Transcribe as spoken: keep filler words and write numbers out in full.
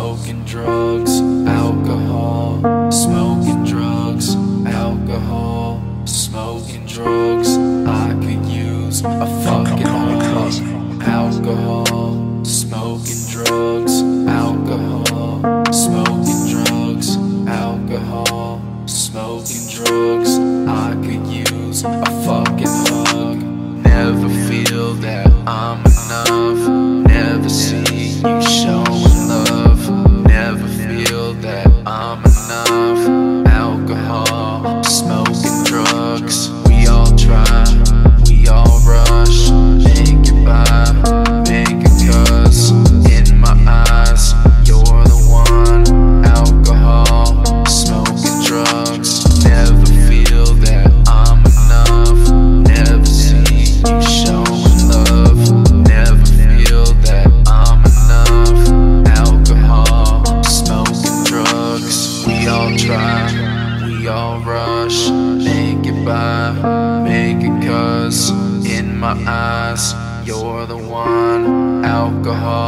smoking drugs, alcohol, smoking drugs, alcohol, smoking drugs. I could use a fucking hug. Alcohol, smoking drugs, alcohol, smoking drugs, alcohol, smoking drugs. I could use a fucking hug. Never feel that I'm enough. Never see you showing love. Never feel that I'm enough. Alcohol, smoking drugs. We all try, we all rush. Make it by, make it cause in my eyes, you're the one. Alcohol, smoking drugs. Never feel that I'm enough. Never see you showing love. Never feel that I'm enough. Alcohol, smoking drugs. We all try, we all rush. Make it by, make it cause in my eyes, you're the one. Alcohol.